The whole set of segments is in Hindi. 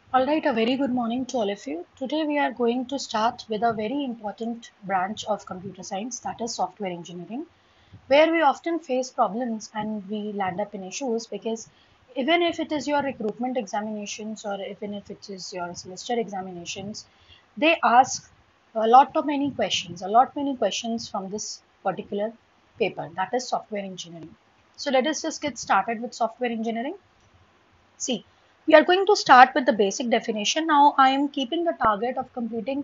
All right, a very good morning to all of you. Today we are going to start with a very important branch of computer science, that is software engineering, where we often face problems and we land up in issues because even if it is your recruitment examinations or even if it is your semester examinations, they ask a lot many questions from this particular paper, that is software engineering. So let us just get started with software engineering. See, we are going to start with the basic definition. Now, I am keeping the target of completing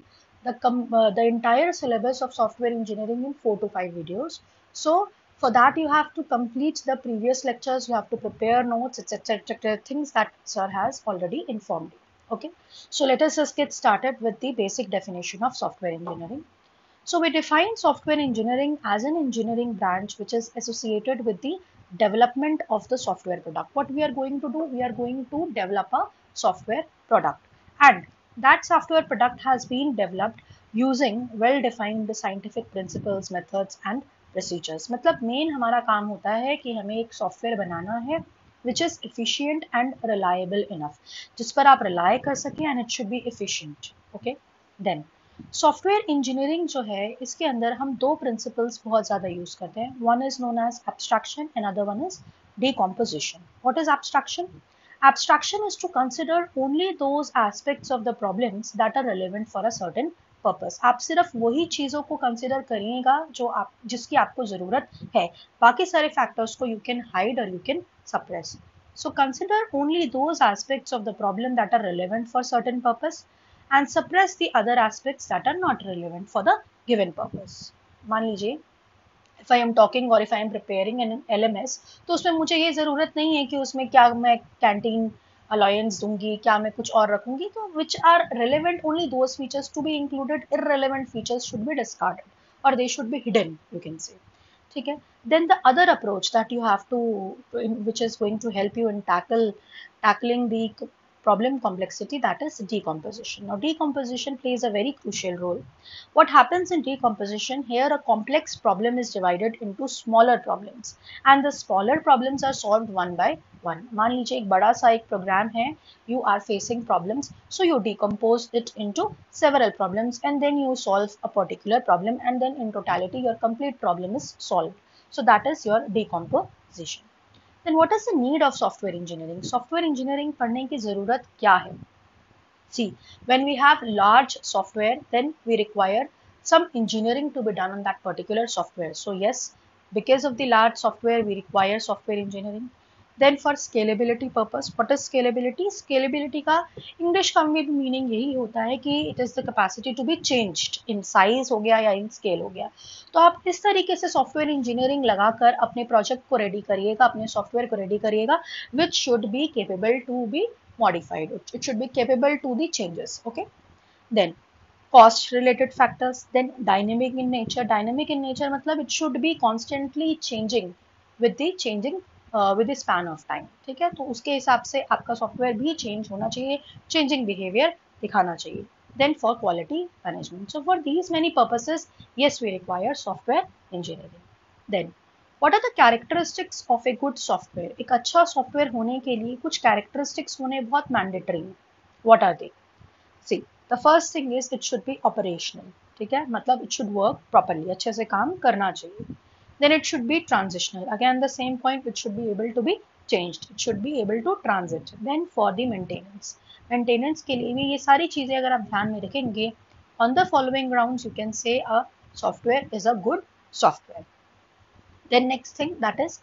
the entire syllabus of software engineering in 4 to 5 videos. So, for that, you have to complete the previous lectures, you have to prepare notes, etc., etc., things that sir has already informed you. Okay, so let us just get started with the basic definition of software engineering. So we define software engineering as an engineering branch which is associated with the development of the software product. What we are going to do, we are going to develop a software product, and that software product has been developed using well defined scientific principles, methods and procedures. मतलब मेन हमारा काम होता है कि हमें एक सॉफ्टवेयर बनाना है which is efficient and reliable enough, जिस पर आप rely कर सकें and it should be efficient. Okay, then software engineering जो है इसके अंदर हम दो प्रिंसिपल्स बहुत ज़्यादा यूज करते हैं. One is known as abstraction and other one is decomposition. What is abstraction? Abstraction is to consider only those aspects of the problems that are relevant for a certain purpose. आप सिर्फ वही चीज़ों को कंसिडर करिएगा जो आप जिसकी आपको ज़रूरत है. बाकी सारे फैक्टर्स को you can hide or you can suppress. So consider only those aspects of the problem that are relevant for certain purpose and suppress the other aspects that are not relevant for the given purpose. मान लीजिए if I am talking or if I am preparing an LMS, तो उसमें मुझे ये ज़रूरत नहीं है कि उसमें क्या मैं कैंटीन अलायंस दूंगी, क्या मैं कुछ और रखूंगी. तो which are relevant only those features to be included, irrelevant features should be discarded or they should be hidden, you can say. ठीक है. Then the other approach that you have to, which is going to help you in tackling the problem complexity, that is decomposition. Now decomposition plays a very crucial role. What happens in decomposition? Here a complex problem is divided into smaller problems and the smaller problems are solved one by one. मान लीजिए एक बड़ा सा एक प्रोग्राम है, you are facing problems, so you decompose it into several problems and then you solve a particular problem and then in totality your complete problem is solved. So that is your decomposition. Then what is the need of software engineering? Software engineering पढ़ने की ज़रूरत क्या है? See, when we have large software, then we require some engineering to be done on that particular software. So yes, because of the large software, we require software engineering. Then for scalability purpose, what is scalability? Scalability का English का में भी meaning यही होता है कि it is the capacity to be changed in size हो गया या in scale हो गया. तो आप इस तरीके से सॉफ्टवेयर इंजीनियरिंग लगाकर अपने प्रोजेक्ट को रेडी करिएगा, अपने सॉफ्टवेयर को रेडी करिएगा, which should be capable to be modified. It should be capable to the changes. Okay. Then cost related factors. Then dynamic in nature. Dynamic in nature मतलब it should be constantly changing with the changing with the span of time. ठीक है. तो उसके हिसाब से आपका सॉफ्टवेयर भी चेंज होना चाहिए, चेंजिंग बिहेवियर दिखाना चाहिए. Then for quality management. So for these many purposes, yes, we require software engineering. Then what are the characteristics of a good software? एक अच्छा सॉफ्टवेयर होने के लिए कुछ characteristics होने बहुत mandatory हैं. What are they? See, the first thing is it should be operational. ठीक है, मतलब it should work properly, अच्छे से काम करना चाहिए. Then it should be transitional. Again the same point, it should be able to be changed. It should be able to transit. Then for the maintenance. Maintenance के लिए भी ये सारी चीज़ें अगर आप ध्यान में रखेंगे, on the following grounds you can say a software is a good software. Then next thing, that is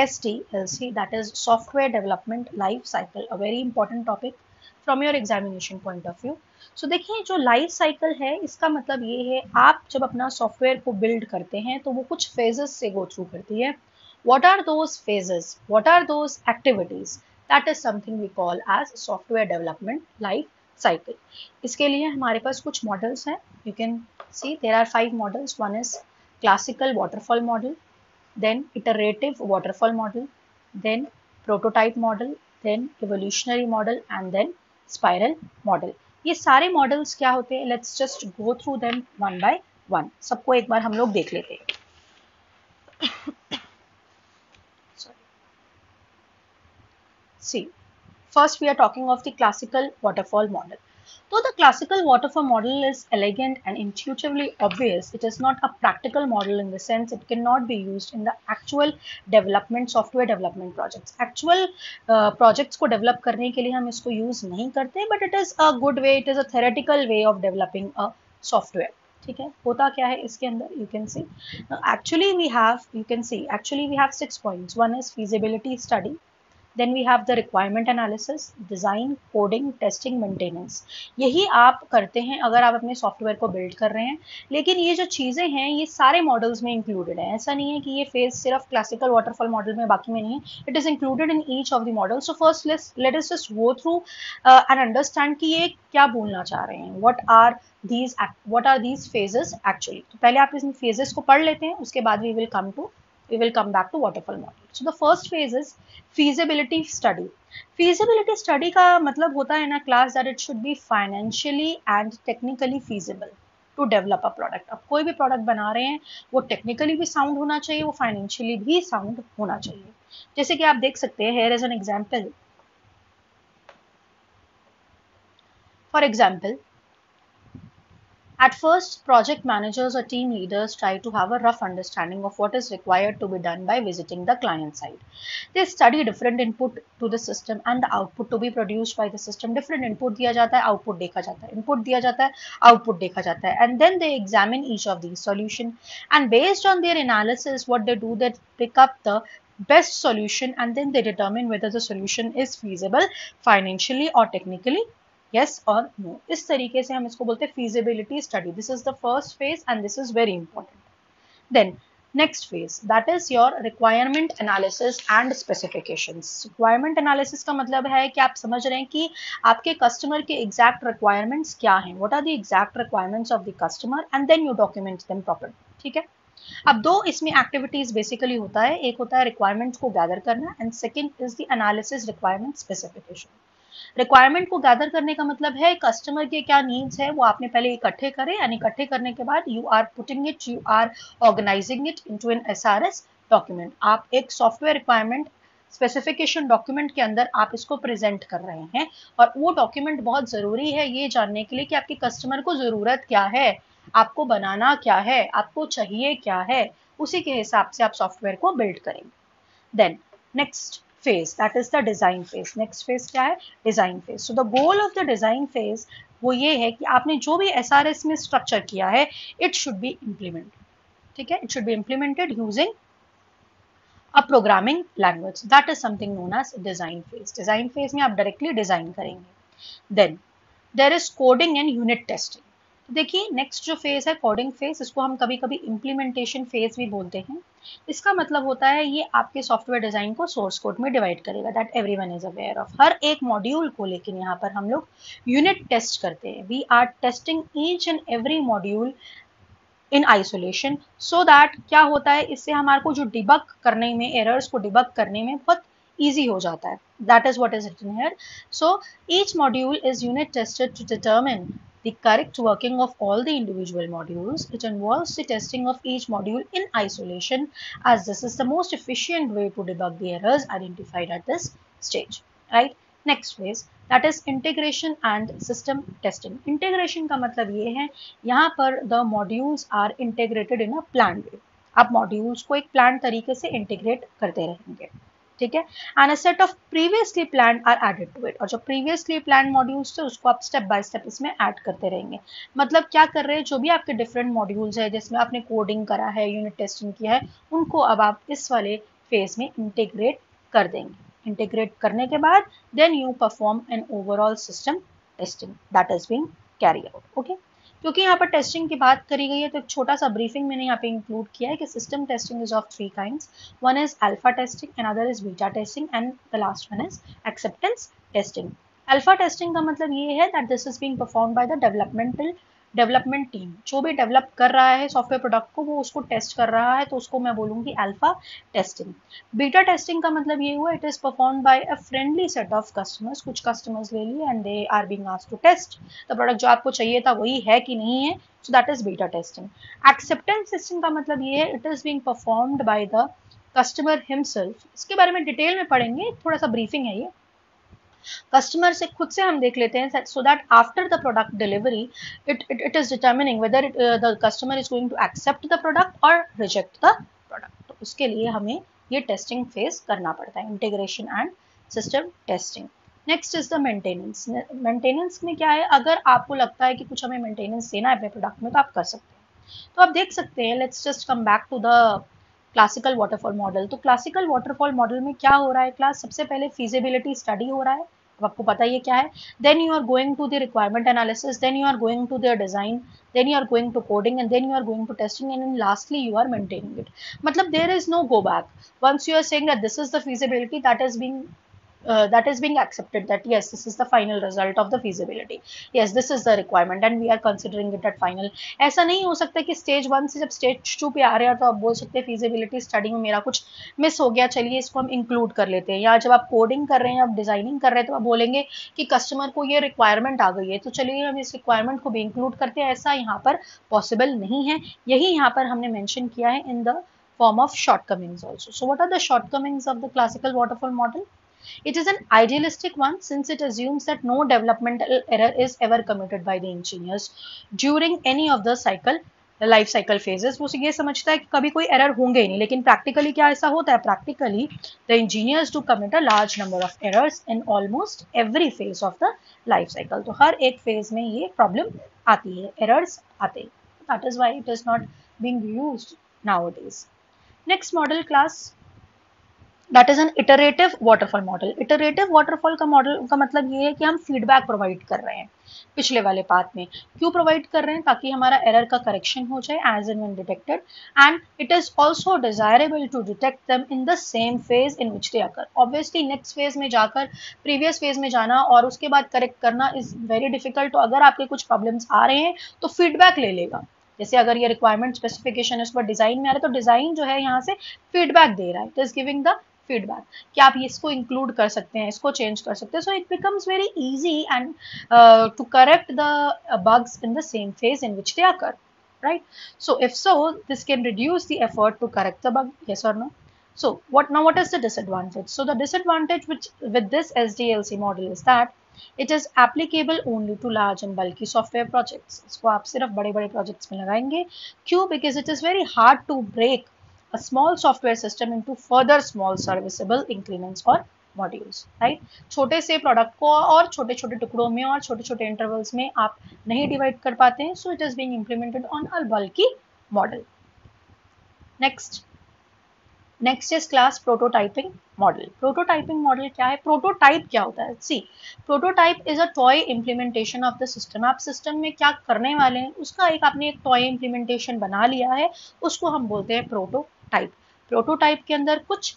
SDLC, that is software development life cycle, a very important topic from your examination point of view. So देखिए जो लाइफ साइकिल है इसका मतलब ये है, आप जब अपना सॉफ्टवेयर को बिल्ड करते हैं तो वो कुछ फेजेस से गो थ्रू करती है. What are those phases? What are those activities? That is something we call as software development life cycle. इसके लिए हमारे पास कुछ मॉडल्स हैं. You can see there are 5 models. One is classical waterfall model, then iterative waterfall model, then prototype model, then evolutionary model and then spiral model. ये सारे मॉडल्स क्या होते हैं? Let's just go through them one by one. सबको एक बार हम लोग देख लेते हैं. सी, First, we are talking of the classical waterfall model. Though the classical waterfall model is elegant and intuitively obvious, it is not a practical model in the sense it cannot be used in the actual development, software development projects. Actual projects को develop करने के लिए हम इसको use नहीं करते, but it is a good way, it is a theoretical way of developing a software. ठीक है, होता क्या है इसके अंदर, you can see. Actually, we have, you can see, actually we have 6 points. One is feasibility study. Then we have the requirement analysis, design, coding, testing, maintenance. यही आप करते हैं अगर आप अपने सॉफ्टवेयर को बिल्ड कर रहे हैं. लेकिन ये जो चीज़ें हैं ये सारे मॉडल्स में इंक्लूडेड है. ऐसा नहीं है कि ये फेज सिर्फ क्लासिकल वाटरफॉल मॉडल में बाकी में नहीं है. It is included in each of the model. So first let us just go through and understand कि ये क्या बोलना चाह रहे हैं. what are these phases actually. तो पहले आप इन phases को पढ़ लेते हैं, उसके बाद we will come back to waterfall model. So the first phase is feasibility study. Feasibility study का मतलब होता है ना class that it should be financially and technically feasible to develop a product. अब कोई भी product बना रहे हैं वो technically भी sound होना चाहिए, वो financially भी sound होना चाहिए. जैसे कि आप देख सकते हैं, here is an example. For example, at first, project managers or team leaders try to have a rough understanding of what is required to be done by visiting the client side. They study different input to the system and the output to be produced by the system. Different input दिया जाता है, output देखा जाता है. Input दिया जाता है, output देखा जाता है. And then they examine each of these solution. And based on their analysis, what they do, they pick up the best solution and then they determine whether the solution is feasible financially or technically. Yes or no. इस तरीके से हम इसको बोलते हैं feasibility study. This is the first phase and this is very important. Then next phase, that is your requirement analysis and specifications. Requirement analysis का मतलब है कि आप समझ रहे हैं कि आपके customer के exact requirements क्या हैं. What are the exact requirements of the customer and then you document them properly. ठीक है. अब दो इसमें एक्टिविटीज बेसिकली होता है. एक होता है रिक्वायरमेंट्स को गैदर करना and second is the analysis requirement specification. Requirement को गैदर करने का मतलब है कस्टमर के क्या नीड्स है वो आपने पहले इकट्ठे करे एंड इकट्ठे करने के बाद you are putting it, you are organising it into an SRS document. आप एक सॉफ्टवेयर रिक्वायरमेंट स्पेसिफिकेशन डॉक्यूमेंट के अंदर आप इसको प्रेजेंट कर रहे हैं और वो डॉक्यूमेंट बहुत जरूरी है ये जानने के लिए कि आपके कस्टमर को जरूरत क्या है, आपको बनाना क्या है, आपको चाहिए क्या है, उसी के हिसाब से आप सॉफ्टवेयर को बिल्ड करेंगे. Then next phase, that is the design phase. Next phase क्या है? Design phase. So the goal of the design phase वो ये है कि आपने जो भी SRS में structure किया है it should be implemented. ठीक है, it should be implemented using a programming language. That is something known as design phase. Design phase में आप directly design करेंगे. Then there is coding and unit testing. तो देखिए नेक्स्ट जो फेज है कोडिंग फेज, इसको हम कभी कभी इम्प्लीमेंटेशन फेज भी बोलते हैं. इसका मतलब होता है ये आपके सॉफ्टवेयर डिजाइन को सोर्स कोड में डिवाइड करेगा. That everyone is aware of. हर एक मॉड्यूल को लेकिन यहाँ पर हम लोग यूनिट टेस्ट करते हैं. We are testing each and every module in isolation so that क्या होता है इससे हमारे को जो डिबग करने में, एरर्स को डिबग करने में बहुत easy हो जाता है. That is what is written here. So each module is unit tested to determine the correct working of all the individual modules. It involves the testing of each module in isolation as this is the most efficient way to debug the errors identified at this stage. Right? Next phase, that is integration and system testing. Integration का मतलब ये है यहाँ पर the modules are integrated in a planned way. आप modules को एक planned तरीके से integrate करते रहेंगे. ठीक है. And a set of previously plan are added to it. और जो प्रीवियसली प्लान मॉड्यूल्स थे उसको आप स्टेप बाय स्टेप इसमें ऐड करते रहेंगे. मतलब क्या कर रहे हैं, जो भी आपके डिफरेंट मॉड्यूल्स है जिसमें आपने कोडिंग करा है, यूनिट टेस्टिंग किया है, उनको अब आप इस वाले फेज में इंटीग्रेट कर देंगे. इंटीग्रेट करने के बाद then you perform an overall system testing that is being carried out. Okay. क्योंकि यहाँ पर टेस्टिंग की बात करी गई है तो एक छोटा सा ब्रीफिंग मैंने यहाँ पे इंक्लूड किया है कि system testing is of 3 kinds. One is alpha testing, another is beta testing and the last one is acceptance testing. Alpha testing का मतलब ये है that this is being performed by the development team. जो भी डेवलप कर रहा है सॉफ्टवेयर प्रोडक्ट को वो उसको टेस्ट कर रहा है तो उसको मैं बोलूँगी अल्फा टेस्टिंग. बीटा टेस्टिंग का मतलब ये हुआ it is perform by a friendly set of customers. कुछ कस्टमर्स ले लिए and they are being asked to test the product. जो आपको चाहिए था वही है कि नहीं है, so that is beta testing. Acceptance testing का मतलब ये है it is being performed by the customer himself. इसके बारे में डिटेल में पढ़ेंगे, थोड़ा सा ब्रीफिंग है ये. कस्टमर से खुद से हम देख लेते हैं, so that after the product delivery it is determining whether the customer is going to accept the product और रिजेक्ट द प्रोडक्ट। तो उसके लिए हमें ये टेस्टिंग फेज करना पड़ता है, integration and system testing. Next is the maintenance. Maintenance में क्या है, अगर आपको लगता है कि कुछ हमें मेंटेनेंस देना है अपने प्रोडक्ट में तो आप कर सकते हैं। तो आप देख सकते हैं, let's just come back to the classical waterfall model. तो क्लासिकल वाटरफॉल मॉडल में क्या हो रहा है क्लास, सबसे पहले फीजिबिलिटी स्टडी हो रहा है, अब आपको पता ही है क्या है। Then you are going to the requirement analysis, then you are going to the design, then you are going to coding, and then you are going to testing, and then lastly you are maintaining it. matlab there is no go back. Once you are saying that this is the feasibility that is being accepted, that yes, this is the final result of the feasibility, yes, this is the requirement and we are considering it at final. ऐसा नहीं हो सकता कि स्टेज 1 से जब स्टेज 2 पे आ रहे हैं तो आप बोल सकते हैं feasibility स्टडी में मेरा कुछ मिस हो गया, चलिए इसको हम इंक्लूड कर लेते हैं। या जब आप कोडिंग कर रहे हैं, आप डिजाइनिंग कर रहे हैं, तो आप बोलेंगे कि कस्टमर को ये रिक्वायरमेंट आ गई है तो चलिए हम इस रिक्वायरमेंट को भी इंक्लूड करते हैं। ऐसा यहाँ पर पॉसिबल नहीं है, यही यहाँ पर हमने मेंशन किया है in the form of shortcomings also. So what are the shortcomings of the classical waterfall model? It is an idealistic one since it assumes that no developmental error is ever committed by the engineers during any of the life cycle phases. वो ये समझता है कि कभी कोई एरर होंगे ही नहीं, लेकिन प्रैक्टिकली क्या ऐसा होता है, practically the engineers do commit a large number of errors in almost every phase of the life cycle. तो हर एक फेज में ये प्रॉब्लम आती है, एरर्स आते हैं, that is why it is not being used nowadays. Next model class, that is an iterative waterfall model. Iterative waterfall का मॉडल का मतलब ये है कि हम फीडबैक प्रोवाइड कर रहे हैं पिछले वाले पाथ में। क्यों प्रोवाइड कर रहे हैं, ताकि हमारा एरर का करेक्शन हो जाए as and when detected, and it is also desirable to detect them in the same phase in which they occur. Obviously next phase में जाकर प्रीवियस फेज में जाना और उसके बाद करेक्ट करना इज वेरी डिफिकल्ट। तो अगर आपके कुछ प्रॉब्लम्स आ रहे हैं तो फीडबैक ले लेगा। जैसे अगर ये रिक्वायरमेंट स्पेसिफिकेशन है उस पर डिजाइन में आ रहा है तो डिजाइन जो है यहाँ से फीडबैक दे रहा है, it is giving the feedback कि आप इसको इंक्लूड कर सकते हैं, इसको चेंज कर सकते हैं। So it becomes very easy and to correct the bugs in the same phase in which they occur, right? So if so, this can reduce the effort to correct the bug, yes or no? So what is the disadvantage? So the disadvantage with this SDLC model is that it is applicable only to large and bulky software projects. इसको आप सिर्फ बड़े बड़े projects में लगाएंगे। क्यों? Because it is very hard to break a small software system into further small serviceable increments or modules, right? छोटे से प्रोडक्ट को और छोटे छोटे टुकड़ों में और छोटे छोटे इंटरवल्स में आप नहीं डिवाइड कर पाते हैं, so it is being implemented on a bulky model. Next is class prototyping model. Prototyping model क्या है, प्रोटोटाइप क्या होता है? See, prototype is a toy implementation of the system. आप सिस्टम में क्या करने वाले हैं उसका आपने एक टॉय इम्प्लीमेंटेशन बना लिया है, उसको हम बोलते हैं प्रोटोटाइप। प्रोटोटाइप के अंदर कुछ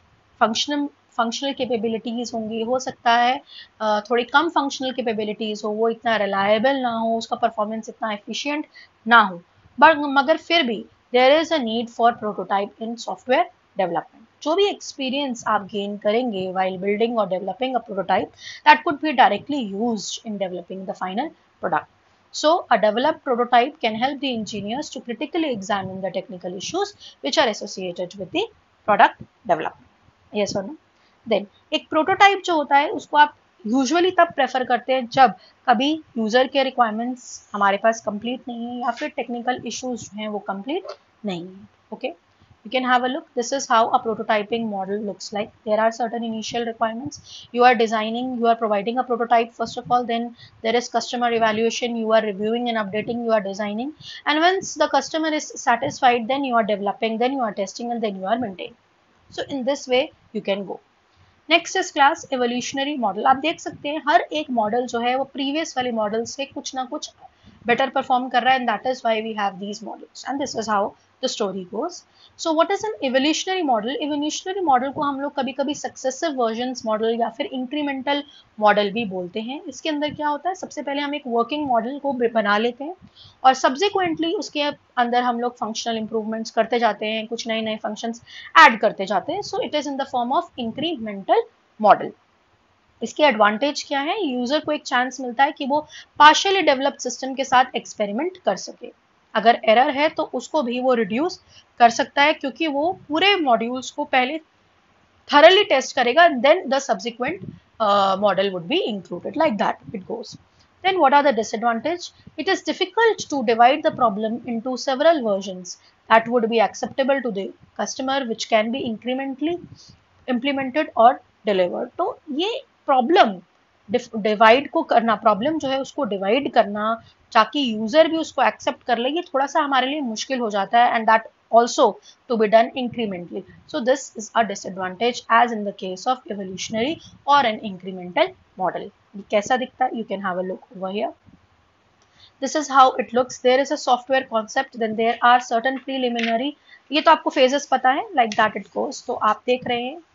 फंक्शनल कैपेबिलिटीज होंगी, हो सकता है थोड़ी कम फंक्शनल कैपेबिलिटीज हो, वो इतना रिलायबल ना हो, उसका परफॉर्मेंस इतना एफिशिएंट ना हो, मगर फिर भी there is a need for prototype in software development. जो भी एक्सपीरियंस आप गेन करेंगे while building or developing a prototype, that could be directly used in developing the final product. So a developed prototype can help the engineers to critically examine the technical issues which are associated with the product development. Yes or no? Then एक प्रोटोटाइप जो होता है उसको आप यूजुअली तब प्रेफर करते हैं जब कभी यूजर के रिक्वायरमेंट्स हमारे पास कंप्लीट नहीं है या फिर टेक्निकल इश्यूज जो हैं वो कंप्लीट नहीं है। Okay, you can have a look. This is how a prototyping model looks like. There are certain initial requirements. You are designing, you are providing a prototype first of all, then there is customer evaluation, you are reviewing and updating, you are designing, and once the customer is satisfied, then you are developing, then you are testing, and then you are maintaining. So in this way you can go. Next is class evolutionary model. आप देख सकते हैं हर एक मॉडल जो है वो प्रीवियस वाले मॉडल से कुछ ना कुछ बेटर परफॉर्म कर रहा है, and that is why we have these models and this is how the story goes. So what is an evolutionary model? Evolutionary model को हम लोग कभी कभी सक्सेसिव वर्जन्स मॉडल या फिर इंक्रीमेंटल मॉडल भी बोलते हैं। इसके अंदर क्या होता है, सबसे पहले हम एक वर्किंग मॉडल को बना लेते हैं और सब्सिक्वेंटली उसके अंदर हम लोग फंक्शनल इंप्रूवमेंट्स करते जाते हैं, कुछ नए नए फंक्शंस ऐड करते जाते हैं। So it is in the form of incremental model. इसके एडवांटेज क्या है, यूजर को एक चांस मिलता है कि वो पार्शियली डेवलप्ड सिस्टम के साथ एक्सपेरिमेंट कर सके। अगर एरर है तो उसको भी वो रिड्यूस कर सकता है क्योंकि वो पूरे मॉड्यूल्स को पहले थरली टेस्ट करेगा, then the subsequent model would be included. Like that it goes. Then what are the disadvantages? It is difficult to divide the problem into several versions that would be acceptable to the customer, which can be incrementally implemented और delivered. तो ये प्रॉब्लम डिवाइड को करना, प्रॉब्लम जो है उसको डिवाइड करना ताकि यूजर भी उसको एक्सेप्ट कर ले, ये थोड़ा सा हमारे लिए मुश्किल हो जाता है, and that also to be done incrementally. So this is a disadvantage as in the case of evolutionary or an incremental model. ये कैसा दिखता है? You can have a look over here. This is how it looks. There is a software concept, then there are certain preliminary, ये तो आपको phases पता है, like that it goes. तो आप देख रहे हैं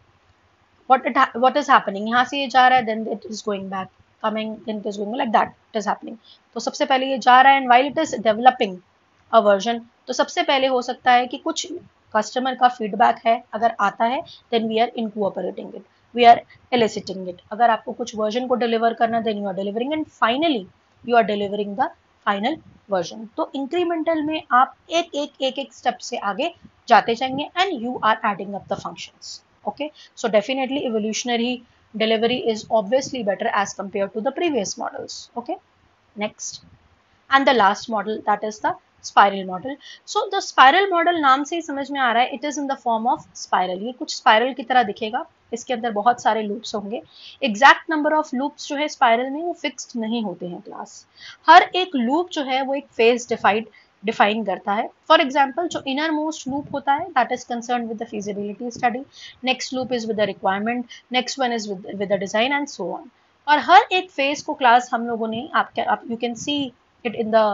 what is happening, यहाँ से ये जा रहा है, then it is going back, coming, then it is going like that it is happening. तो सबसे पहले ये जा रहा है, and while it is developing a version, तो सबसे पहले हो सकता है कि कुछ कस्टमर का फीडबैक है, अगर आता है then we are incorporating it, we are eliciting it. अगर आपको कुछ वर्जन को डिलीवर करना, then you are delivering, and finally you are delivering the final version. तो इंक्रीमेंटल में आप एक स्टेप से आगे जाते जाएंगे and you are adding up the functions. Okay, so definitely evolutionary delivery is obviously better as compared to the previous models. Okay, next, and the last model, that is the spiral model. So the spiral model नाम से ही समझ में आ रहा है, it is in the form of spiral. ये कुछ spiral की तरह दिखेगा, इसके अंदर बहुत सारे loops होंगे. Exact number of loops जो है spiral में वो fixed नहीं होते हैं क्लास. हर एक loop जो है वो एक phase डिफाइन करता है. फॉर एग्जाम्पल जो इनर मोस्ट लूप होता है that is concern with the feasibility study, next loop is with the requirement, next one is with the design and so on. और हर एक फेज को क्लास हम लोगों ने आप you can see it in the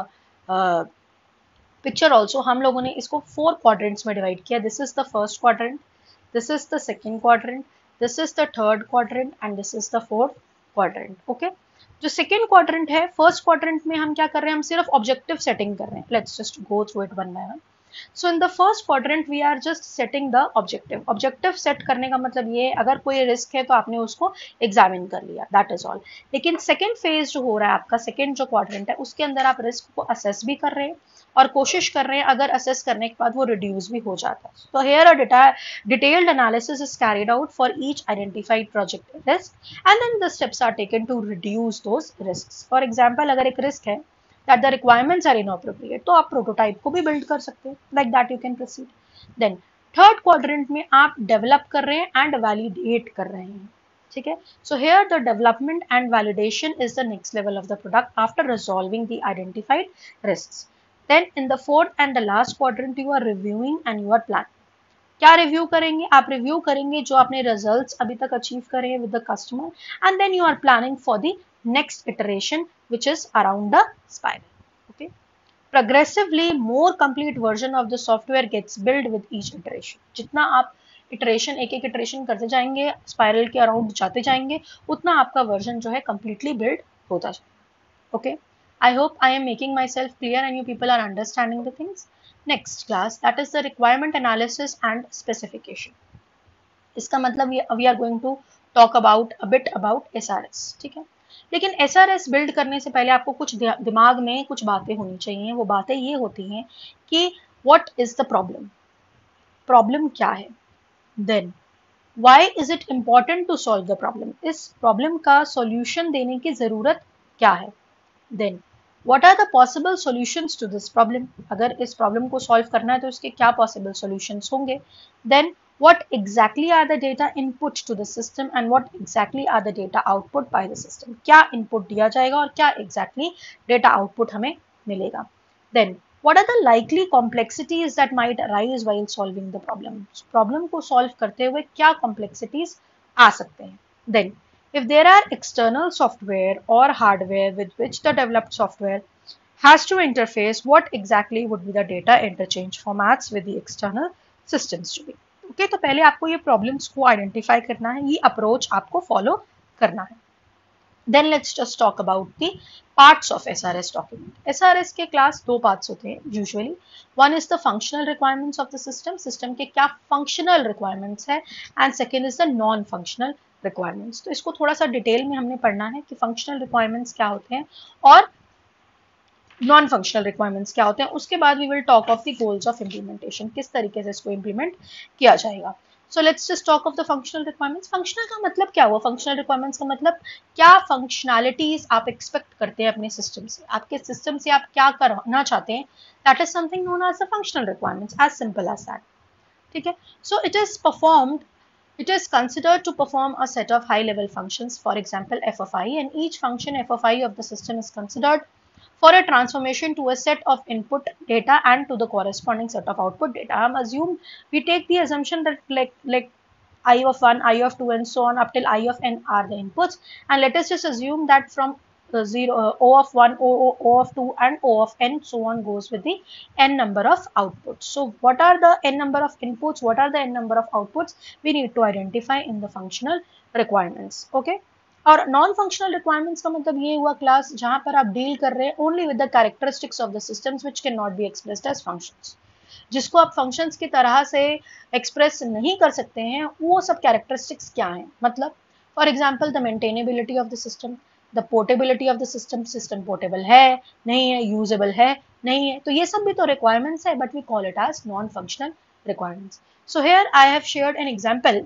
picture also, हम लोगों ने इसको 4 क्वाड्रेंट्स में डिवाइड किया. This is the first quadrant, this is the second quadrant, this is the third quadrant and this is the fourth quadrant. Okay, जो सेकेंड क्वाड्रेंट है, फर्स्ट क्वाड्रेंट में हम क्या कर रहे हैं, हम सिर्फ ऑब्जेक्टिव सेटिंग कर रहे हैं. Let's just go through it one by one. So in the first quadrant we are just setting the objective. Objective set करने का मतलब ये, अगर कोई रिस्क है तो आपने उसको एग्जामिन कर लिया, दैट इज ऑल. लेकिन सेकेंड फेज जो हो रहा है आपका, सेकेंड जो क्वाड्रेंट है, उसके अंदर आप रिस्क को असेस भी कर रहे हैं और कोशिश कर रहे हैं अगर असेस करने के बाद वो रिड्यूस भी हो जाता है. तो here a detailed analysis is carried out for each identified project risk and then the steps are taken to reduce those risks. For example अगर एक रिस्क है that the requirements are inappropriate, तो आप प्रोटोटाइप को भी बिल्ड कर सकते हैं, like that you can proceed. Then third quadrant में आप डेवलप कर रहे हैं एंड वैलिडेट कर रहे हैं. ठीक है, so here the development and validation is the next level of the product after resolving the identified risks. Then in the fourth and the last quadrant you are reviewing and you are planning. क्या रिव्यू करेंगे? आप रिव्यू करेंगे जो आपने रिजल्ट्स अभी तक अचीव करे हैं with the customer, and then you are planning for the next iteration which is around the spiral. Okay, progressively more complete version of the software gets built with each iteration. जितना आप इटरेशन एक इटरेशन करते जाएंगे, स्पाइरल के अराउंड जाते जाएंगे, उतना आपका वर्जन जो है कंप्लीटली बिल्ड होता जाएगा. Okay, I hope I am making myself clear and you people are understanding the things. Next class, that is the requirement analysis and specification. इसका मतलब we are going to talk about a bit about SRS. ठीक है, लेकिन SRS बिल्ड करने से पहले आपको कुछ दिमाग में कुछ बातें होनी चाहिए. वो बातें ये होती हैं कि what is the problem, problem क्या है, then why is it important to solve the problem, इस प्रॉब्लम का सॉल्यूशन देने की जरूरत क्या है, then what are the possible solutions to this problem, अगर इस प्रॉब्लम को सॉल्व करना है तो इसके क्या पॉसिबल सॉल्यूशंस होंगे, then what exactly are the data input to the system and what exactly are the data output by the system, क्या input दिया जाएगा और क्या exactly data output हमें मिलेगा, then what are the likely complexities that might arise while solving the problem, problem को सॉल्व करते हुए क्या complexities आ सकते हैं, then if there are external software or hardware with which the developed software has to interface, what exactly would be the data interchange formats with the external systems to be. Okay, तो पहले आपको ये प्रॉब्लम्स को आइडेंटिफाई करना है, ये अप्रोच आपको फॉलो करना है. Then let's just talk about the parts of SRS document. SRS के क्लास 2 पार्ट्स होते हैं usually. One is the functional requirements of the system, system के क्या फंक्शनल रिक्वायरमेंट्स है, and second is the non functional requirements. तो इसको थोड़ा सा डिटेल में हमने पढ़ना है कि फंक्शनल रिक्वायरमेंट्स क्या होते हैं और नॉन फंक्शनल रिक्वायरमेंट्स क्या होते हैं. उसके बाद we will talk of the goals of implementation, किस तरीके से इसको इम्प्लीमेंट किया जाएगा. So let's just talk of the functional requirements. Functional का मतलब क्या हुआ? फंक्शनल रिक्वायरमेंट्स का मतलब क्या फंक्शनैलिटीज आप एक्सपेक्ट करते हैं अपने सिस्टम से, आपके सिस्टम से आप क्या करना चाहते हैं, that is something known as the functional requirements, as simple as that. ठीक है, so it is considered to perform a set of high level functions, for example f of I, and each function f of I of the system is considered for a transformation to a set of input data and to the corresponding set of output data. We take the assumption that like I of 1, I of 2 and so on up till I of n are the inputs, and let us just assume that from 0 O of 1, O of 2 and O of n so on goes with the n number of outputs. So what are the n number of inputs, what are the n number of outputs, we need to identify in the functional requirements. Okay, और नॉन फंक्शनल रिक्वायरमेंट्स का मतलब ये हुआ क्लास जहां पर आप डील कर रहे हैं only with the characteristics of the systems which can not be expressed as functions, जिसको आप फंक्शंस की तरह से एक्सप्रेस नहीं कर सकते हैं। वो सब कैरेक्टरिस्टिक्स क्या हैं? मतलब for example the maintainability of the system, the portability of the system, system portable है नहीं है, यूजेबल है नहीं है, तो ये सब भी तो रिक्वायरमेंट्स है, but we call it as non functional requirements. So here I have shared an example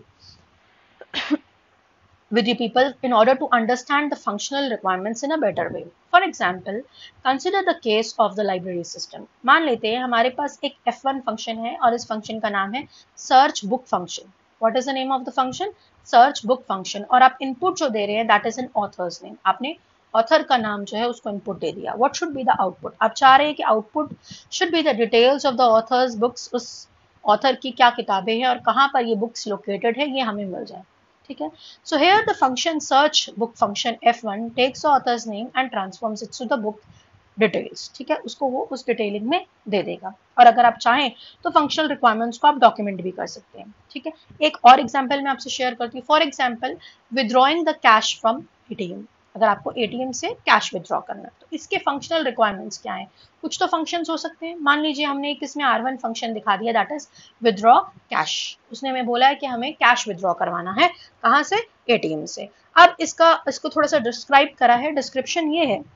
with you people in order to understand the functional requirements in a better way. For example, consider the case of the library system. मान लेते हैं हमारे पास एक f1 फंक्शन है और इस फंक्शन का नाम है search book function. What is the name of the function? Search book function. और आप input जो दे रहे हैं that is an author's name. आपने author का नाम जो है उसको input दे दिया. What should be the output? आप चाह रहे हैं कि output should be the details of the author's books. उस author की क्या किताबें हैं और कहाँ पर ये books located है ये हमें मिल जाए। ठीक है, so here the function search book function f1 takes the author's name and transforms it to the book details. ठीक है, उसको वो उस डिटेलिंग में दे देगा। और अगर आप चाहें तो फंक्शनल रिक्वायरमेंट्स को आप डॉक्यूमेंट भी कर सकते हैं। ठीक है, एक और एग्जांपल मैं आपसे शेयर करती हूँ। For example withdrawing the cash from ATM, अगर आपको एटीएम से कैश विद्रॉ करना है तो इसके फंक्शनल रिक्वायरमेंट्स क्या हैं? कुछ तो फंक्शंस हो सकते हैं। मान लीजिए हमने एक इसमें R1 फंक्शन दिखा दिया दैट इज विद्रॉ कैश, उसने हमें बोला है कि हमें कैश विद्रॉ करवाना है, कहाँ से? एटीएम से। अब इसको थोड़ा सा डिस्क्राइब करा है, डिस्क्रिप्शन ये है,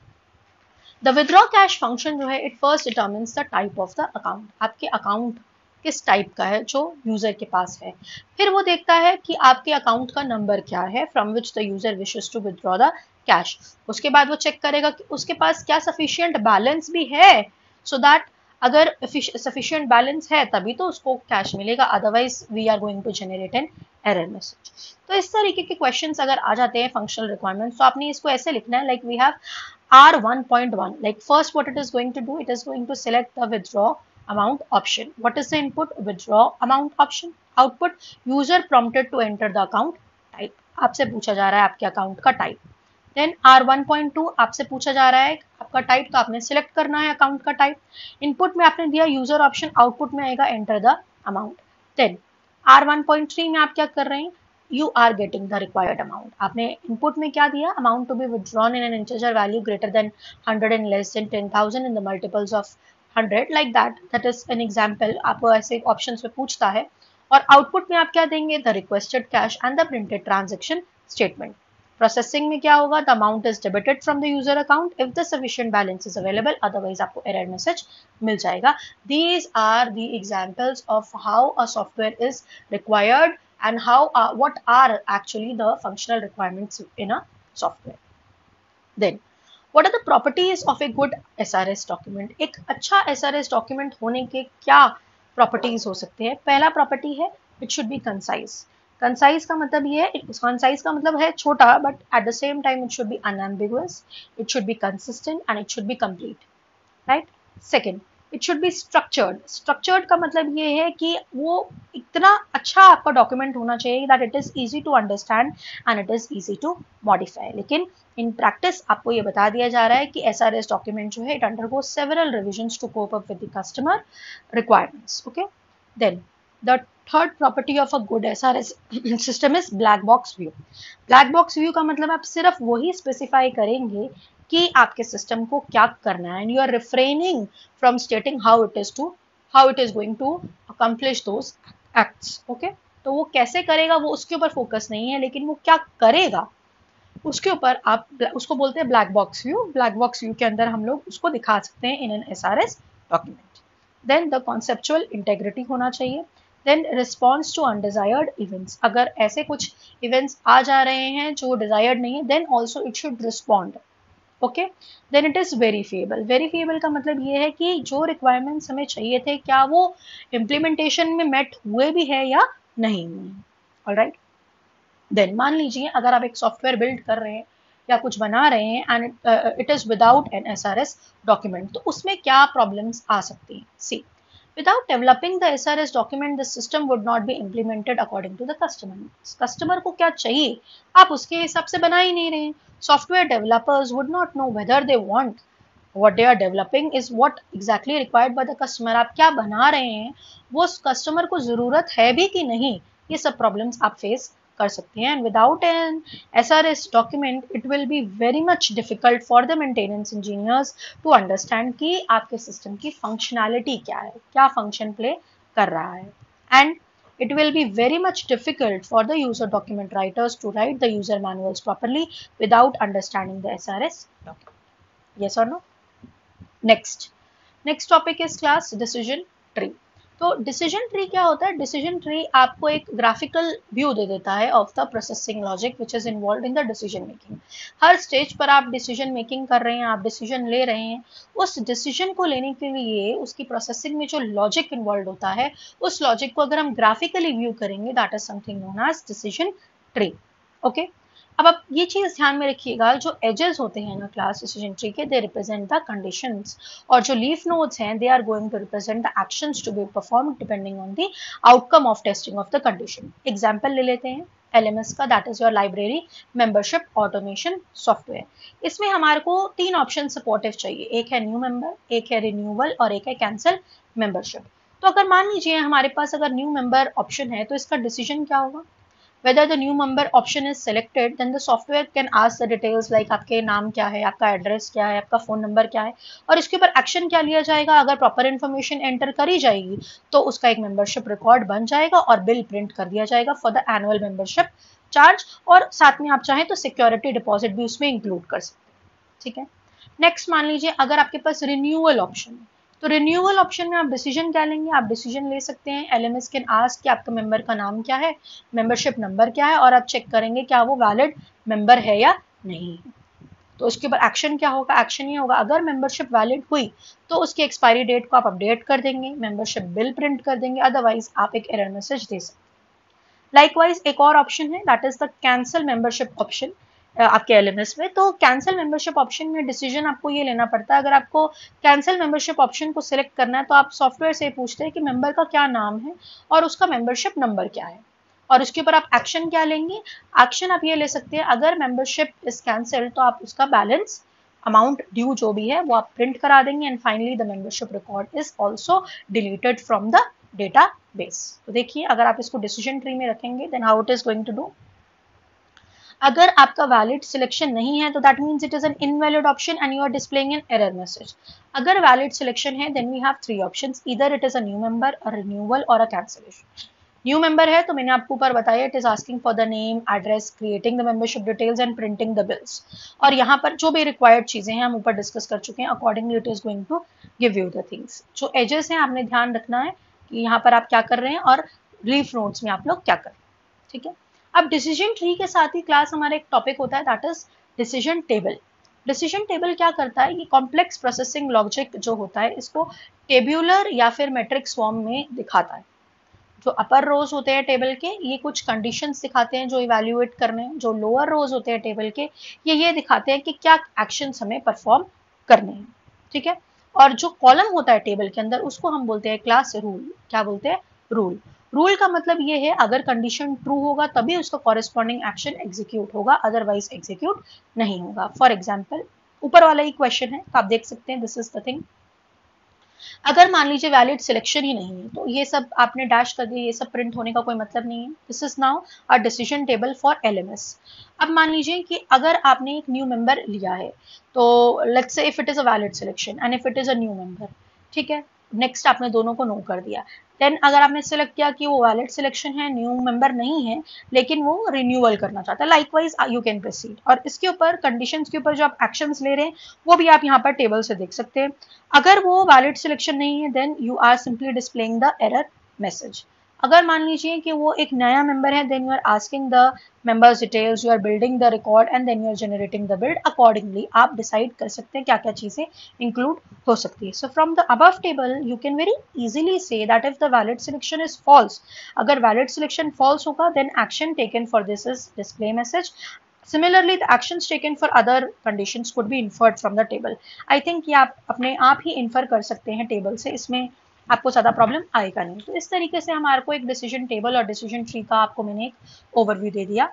द विद्रॉ कैश फंक्शन जो है it first determines the type of the account, आपके अकाउंट किस टाइप का है जो यूजर के पास है। फिर वो देखता है कि आपके अकाउंट का नंबर क्या है from which the user wishes to withdraw the cash. उसके बाद वो चेक करेगा कि उसके पास क्या सफिशिएंट बैलेंस भी है, सो दैट अगर सफिशिएंट बैलेंस है तभी तो उसको कैश मिलेगा, otherwise we are going to generate an error message. तो इस तरीके के क्वेश्चंस अगर आ जाते हैं फंक्शनल रिक्वायरमेंट्स, तो आपने इसको ऐसे लिखना है like we have R1.1, like first what it is going to do, it is going to select the withdraw amount option. What is the input? Withdraw amount option. Output, user prompted to enter the account type. आपसे पूछा जा रहा है आपके अकाउंट का टाइप। देन R1.2 आपसे पूछा जा रहा है आपका टाइप, तो आपने सिलेक्ट करना है अकाउंट का टाइप। इनपुट में आपने दिया यूजर ऑप्शन, आउटपुट में आएगा enter the amount. Then R1.3 में आप क्या कर रहे हैं? You are getting the required amount. आपने input में क्या दिया? Amount to be withdrawn in an integer value greater than 100 and less than 10,000 in the multiples of 100, like that. That is an example. आपको ऐसे options में पूछता है। और output में आप क्या देंगे? The requested cash and the printed transaction statement. Processing में क्या होगा? The amount is debited from the user account if the sufficient balance is available. Otherwise आपको error message मिल जाएगा। These are the examples of how a software is required and how what are actually the functional requirements in a software. Then what are the properties of a good SRS document? एक अच्छा SRS document होने के क्या properties हो सकते हैं? पहला property है it should be concise. Concise का मतलब ये है, concise का मतलब है छोटा, but at the same time it should be unambiguous, it should be consistent and it should be complete, right? Second, it should be structured. Structured का मतलब ये है कि वो इतना अच्छा आपका डॉक्यूमेंट होना चाहिए that it is easy to understand and it is easy to modify. लेकिन इन प्रैक्टिस आपको ये बता दिया जा रहा है कि एसआरएस डॉक्यूमेंट जो है it undergo several revisions to cope up with the customer requirements. Okay, then the third property of a good SRS system is black box view. Black box view का मतलब आप सिर्फ वही स्पेसिफाई करेंगे कि आपके सिस्टम को क्या करना है, and you are refraining from stating how it is going to accomplish those acts. Okay, तो वो कैसे करेगा वो उसके ऊपर फोकस नहीं है, लेकिन वो क्या करेगा उसके ऊपर आप उसको बोलते हैं black box view. Black box view के अंदर हम लोग उसको दिखा सकते हैं in an SRS document. Then the conceptual integrity होना चाहिए। Then response to undesired events, अगर ऐसे कुछ इवेंट्स आ जा रहे हैं जो डिजायर्ड नहीं है, then also it should respond. Okay, then it is verifiable. Verifiable का मतलब ये है कि जो रिक्वायरमेंट्स हमें चाहिए थे क्या वो इम्प्लीमेंटेशन में मेट हुए भी है या नहीं हुए। ऑलराइट, देन मान लीजिए अगर आप एक सॉफ्टवेयर बिल्ड कर रहे हैं या कुछ बना रहे हैं and it is without an SRS document, तो उसमें क्या प्रॉब्लम्स आ सकती हैं। See, without developing the SRS document, the system would not be implemented according to the customer. Customer को क्या चाहिए आप उसके हिसाब से बना ही नहीं रहे हैं। Software developers would not know whether they want what they are developing is what exactly required by the customer. आप क्या बना रहे हैं वो कस्टमर को जरूरत है भी कि नहीं, ये सब प्रॉब्लम्स आप फेस कर सकते हैं। And without an SRS document it will be very much difficult for the maintenance engineers to understand कि आपके सिस्टम की फंक्शनैलिटी क्या है, क्या फंक्शन प्ले कर रहा है। And it will be very much difficult for the user document writers to write the user manuals properly without understanding the SRS document. Yes or no? Next topic is class decision tree. तो डिसीजन ट्री क्या होता है? डिसीजन ट्री आपको एक ग्राफिकल व्यू दे देता है of the processing logic which is involve in the decision making. हर स्टेज पर आप डिसीजन मेकिंग कर रहे हैं, आप डिसीजन ले रहे हैं, उस डिसीजन को लेने के लिए उसकी प्रोसेसिंग में जो लॉजिक इन्वॉल्व होता है उस लॉजिक को अगर हम ग्राफिकली व्यू करेंगे that is something known as decision tree. Okay, अब आप ये चीज ध्यान में रखिएगा, जो एजेस होते हैं ना क्लास डिसीजन ट्री के, दे रिप्रेजेंट द कंडीशंस, और जो लीफ नोड्स हैं they are going to represent the actions to be performed depending on the outcome of testing of the condition. Example ले लेते हैं LMS का, that is your library membership automation software. इसमें हमारे को 3 ऑप्शन सपोर्टिव चाहिए, एक है न्यू मेंबर, एक है रिन्यूअल और एक है कैंसिल मेंबरशिप। तो अगर मान लीजिए हमारे पास अगर न्यू मेंबर ऑप्शन है तो इसका डिसीजन क्या होगा? Whether the new member option is selected, then the software can ask the details like आपके नाम क्या है, आपका एड्रेस क्या है, आपका फोन नंबर क्या है, और इसके ऊपर एक्शन क्या लिया जाएगा। अगर प्रॉपर इन्फॉर्मेशन एंटर करी जाएगी तो उसका एक मेंबरशिप रिकॉर्ड बन जाएगा और बिल प्रिंट कर दिया जाएगा for the annual membership charge, और साथ में आप चाहें तो सिक्योरिटी डिपॉजिट भी उसमें इंक्लूड कर सकते हैं। ठीक है, नेक्स्ट मान लीजिए अगर आपके पास रिन्यूअल ऑप्शन है, तो रिन्यूअल ऑप्शन में आप डिसीजन क्या लेंगे? आप डिसीजन ले सकते हैं LMS कैन आस्क कि आपका मेंबर का नाम क्या है, मेंबरशिप नंबर क्या है, और आप चेक करेंगे क्या वो वैलिड मेंबर है या नहीं। तो उसके ऊपर एक्शन क्या होगा? एक्शन ये होगा अगर मेंबरशिप वैलिड हुई तो उसकी एक्सपायरी डेट को आप अपडेट कर देंगे, मेंबरशिप बिल प्रिंट कर देंगे, अदरवाइज आप एक एरर मैसेज दे सकते हैं। लाइकवाइज एक और ऑप्शन है that is the cancel membership option आपके LMS में। तो कैंसिल मेंबरशिप ऑप्शन में डिसीजन आपको ये लेना पड़ता है, अगर आपको कैंसिल मेंबरशिप ऑप्शन को सिलेक्ट करना है तो आप सॉफ्टवेयर से पूछते हैं कि मेंबर का क्या नाम है और उसका मेंबरशिप नंबर क्या है, और उसके ऊपर आप एक्शन क्या लेंगे? एक्शन आप ये ले सकते हैं अगर मेंबरशिप इज कैंसिल तो आप उसका बैलेंस अमाउंट ड्यू जो भी है वो आप प्रिंट करा देंगे, and finally the membership record is also deleted from the data base. तो देखिए अगर आप इसको डिसीजन ट्री में रखेंगे then how it is going to do. अगर आपका वैलिड सिलेक्शन नहीं है तो that means it is an invalid option and you are displaying an error message. अगर वैलिड सिलेक्शन है then we have 3 options, either it is a new member, a renewal और अ कैंसिलेशन। न्यू मेंबर है तो मैंने आपको ऊपर बताया it is asking for the name, address, creating the membership details and printing the bills, और यहाँ पर जो भी रिक्वायर्ड चीजें हैं हम ऊपर डिस्कस कर चुके हैं, accordingly it is going to give you the things. जो एजेस हैं आपने ध्यान रखना है कि यहाँ पर आप क्या कर रहे हैं और लीफ नोट्स में आप लोग क्या कर रहे हैं। ठीक है, अब डिसीजन ट्री के साथ ही क्लास हमारा एक टॉपिक होता है that is decision table. Decision table क्या करता है? ये कॉम्प्लेक्स प्रोसेसिंग लॉजिक जो होता है इसको टेब्यूलर या फिर मैट्रिक्स फॉर्म में दिखाता है। जो अपर रोज होते हैं टेबल के ये कुछ कंडीशंस दिखाते हैं जो इवैल्यूएट करने हैं, जो लोअर रोज होते हैं टेबल के ये दिखाते हैं कि क्या एक्शंस हमें परफॉर्म करने हैं। ठीक है, और जो कॉलम होता है टेबल के अंदर उसको हम बोलते हैं क्लास रूल। क्या बोलते हैं? रूल। रूल का मतलब ये है अगर कंडीशन ट्रू होगा तभी उसका कॉरेस्पॉन्डिंग एक्शन एग्जीक्यूट होगा, अदरवाइज एग्जीक्यूट नहीं होगा। फॉर एग्जाम्पल ऊपर वाला ही क्वेश्चन है तो आप देख सकते हैं दिस इज द थिंग। अगर मान लीजिए वैलिड सिलेक्शन ही नहीं है तो ये सब आपने डैश कर दिया, ये सब प्रिंट होने का कोई मतलब नहीं है। This is now a decision table for LMS। अब मान लीजिए कि अगर आपने एक न्यू मेंबर लिया है तो let's say if it is a valid selection and if it is a new member, ठीक है, नेक्स्ट आपने दोनों को नो कर दिया। देन अगर आपने सिलेक्ट किया कि वो वैलिड सिलेक्शन है, न्यू मेंबर नहीं है, लेकिन वो रिन्यूअल करना चाहता है, लाइकवाइज यू कैन प्रोसीड। और इसके ऊपर कंडीशंस के ऊपर जो आप एक्शंस ले रहे हैं वो भी आप यहाँ पर टेबल से देख सकते हैं। अगर वो वैलिड सिलेक्शन नहीं है then you are simply displaying the error message. अगर मान लीजिए कि वो एक नया मेंबर है, then you are asking the members details, you are building the record and then you are generating the build accordingly. आप डिसाइड कर सकते हैं क्या क्या चीजें इंक्लूड हो सकती है। So from the above table you can very easily see that if the valid selection is false, अगर वैलिड सिलेक्शन फॉल्स होगा then action taken for this is display message. Similarly, the actions taken for other conditions could be inferred from the table. I think ये आप अपने आप ही infer कर सकते हैं टेबल से, इसमें आपको ज़्यादा प्रॉब्लम आएगा नहीं। तो इस तरीके से हमारे को एक डिसीजन टेबल और डिसीजन ट्री का आपको मैंने एक ओवरव्यू दे दिया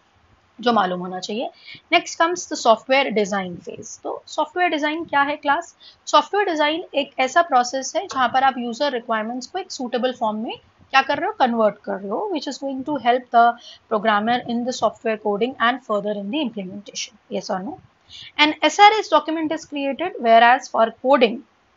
जो मालूम होना चाहिए। Next comes the software design phase. तो सॉफ्टवेयर डिजाइन क्या है क्लास? सॉफ्टवेयर डिजाइन एक ऐसा प्रोसेस है जहां पर आप यूजर रिक्वायरमेंट्स को एक सूटेबल फॉर्म में क्या कर रहे हो, कन्वर्ट कर रहे हो, which is going to help the programmer in the software coding and further in the implementation. Yes और no? An SRS document is created, whereas for coding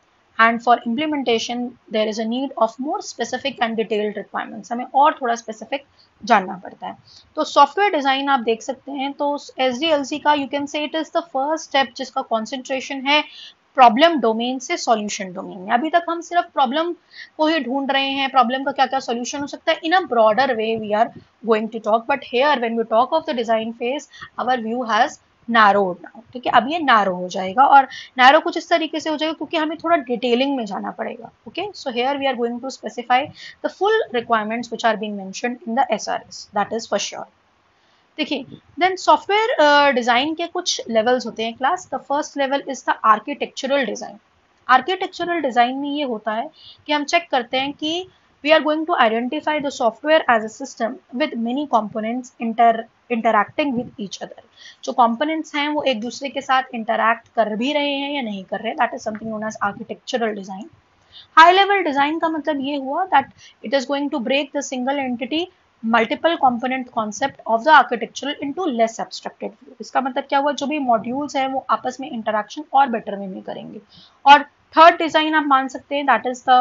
and for implementation there is a need of more specific and detailed requirements। हमें और थोड़ा स्पेसिफिक जानना पड़ता है। तो सॉफ्टवेयर डिजाइन आप देख सकते हैं, तो SDLC का you can say it is the first step जिसका कॉन्सेंट्रेशन है प्रॉब्लम डोमेन से सॉल्यूशन डोमेन में। अभी तक हम सिर्फ प्रॉब्लम को ही ढूंढ रहे हैं, प्रॉब्लम का क्या क्या सॉल्यूशन हो सकता है, in a broader way we are going to talk, but here when we talk of the design phase our view has narrowed now. ठीक है, अब ये नैरो हो जाएगा, और नैरो कुछ इस तरीके से हो जाएगा क्योंकि हमें थोड़ा डिटेलिंग में जाना पड़ेगा। Okay, so here we are going to specify the full requirements which are being mentioned in the SRS, that is for sure. देखिए, देन सॉफ्टवेयर डिजाइन के कुछ लेवल्स होते हैं class. The first level is the architectural design. Architectural design में ये होता है कि हम चेक करते हैं कि we are going to identify the software as a system with many components interacting with each other. जो कंपोनेंट्स हैं वो एक दूसरे के साथ इंटरैक्ट कर भी रहे हैं या नहीं कर रहे, that is something known as architectural design. High level design का मतलब ये हुआ that it is going to break the single entity multiple component concept of the architectural into less abstracted view. इसका मतलब क्या हुआ, जो भी मॉड्यूल्स हैं वो आपस में इंटरैक्शन और बेटर वे में करेंगे। और थर्ड डिजाइन आप मान सकते हैं that is the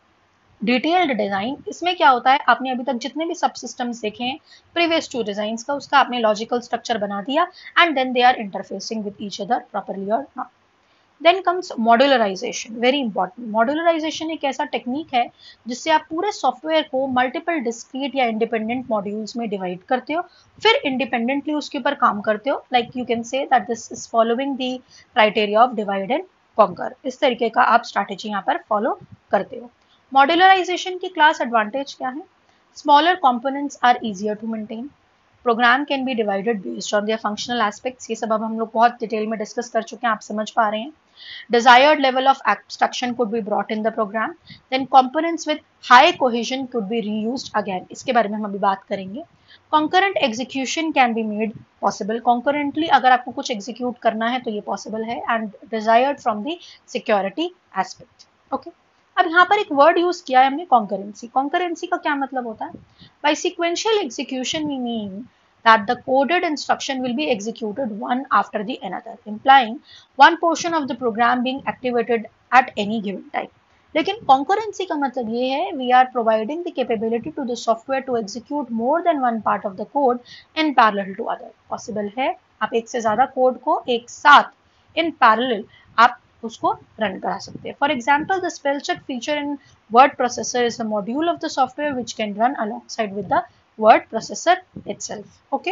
detailed design. इसमें क्या होता है, आपने अभी तक जितने भी सब सिस्टम्स देखे हैं प्रीवियस टू डिजाइन का, उसका आपने लॉजिकल स्ट्रक्चर बना दिया and then they are interfacing with each other properly और not. Then comes modularization, very important. Modularization एक ऐसा टेक्निक है जिससे आप पूरे सॉफ्टवेयर को मल्टीपल डिस्क्रीट या इंडिपेंडेंट मॉड्यूल्स में डिवाइड करते हो, फिर इंडिपेंडेंटली उसके ऊपर काम करते हो। Like you can say that this is following the criteria of divide and conquer. इस तरीके का आप स्ट्रैटेजी यहाँ पर फॉलो करते हो। मॉड्यूलराइजेशन की क्लास एडवांटेज क्या है? Smaller components are easier to maintain, program can be divided based on their functional aspects. ये सब अब हम लोग बहुत डिटेल में डिस्कस कर चुके हैं, आप समझ पा रहे हैं। Desired level of abstraction could be brought in the program. Then components with high cohesion could be reused again. इसके बारे में हम अभी बात करेंगे। Concurrent execution can be made possible. Concurrently अगर आपको कुछ execute करना है तो ये possible है, and desired from the security aspect. Okay. अब यहाँ पर एक वर्ड यूज किया है हमने, concurrency. Concurrency का क्या मतलब होता है? By sequential execution we mean that the coded instruction will be executed one after the another, implying one portion of the program being activated at any given time. लेकिन concurrency का मतलब ये है we are providing the capability to the software to execute more than one part of the code in parallel to other. Possible है आप एक से ज़्यादा कोड को एक साथ in parallel आप उसको रन करा सकते हैं। For example, the spell check feature in word processor is a module of the software which can run alongside with the word processor itself. Okay,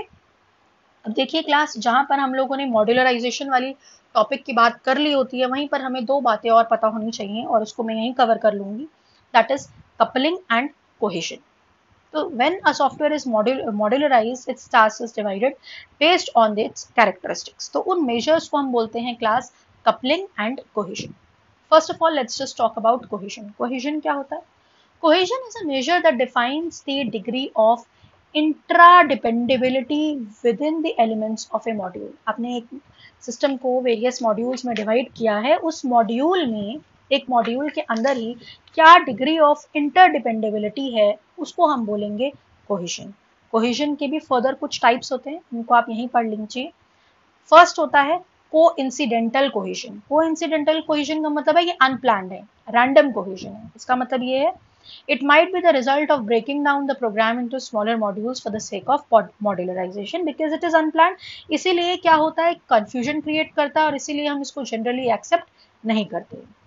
अब देखिए क्लास, जहां पर हम लोगों ने मॉड्यूलराइजेशन वाली टॉपिक की बात कर ली होती है वहीं पर हमें दो बातें और पता होनी चाहिए और उसको मैं यहीं कवर कर लूंगी, that is coupling and cohesion. तो when a software is modularized its task is divided based on its characteristics. तो उन मेजर्स को हम बोलते हैं class coupling and cohesion. First of all let's just talk about cohesion. Cohesion क्या होता है? Cohesion is a measure that defines the degree of intradependability within the elements of a module. आपने एक सिस्टम को वेरियस मॉड्यूल्स में डिवाइड किया है, उस मॉड्यूल में एक मॉड्यूल के अंदर ही क्या डिग्री ऑफ इंटरडिपेंडेबिलिटी है उसको हम बोलेंगे कोहेशन। कोहेशन के भी फर्दर कुछ टाइप्स होते हैं, उनको आप यहीं पढ़ लीजिए। फर्स्ट होता है कोइंसिडेंटल कोहेशन। कोइंसिडेंटल कोहेशन का मतलब है ये अनप्लान्ड है, रैंडम कोहेशन है। इसका मतलब ये है it might be the result of breaking down the program into smaller modules for the sake of modularization because it is unplanned। इसीलिए क्या होता है, confusion create करता है और इसीलिए हम इसको generally accept नहीं करते।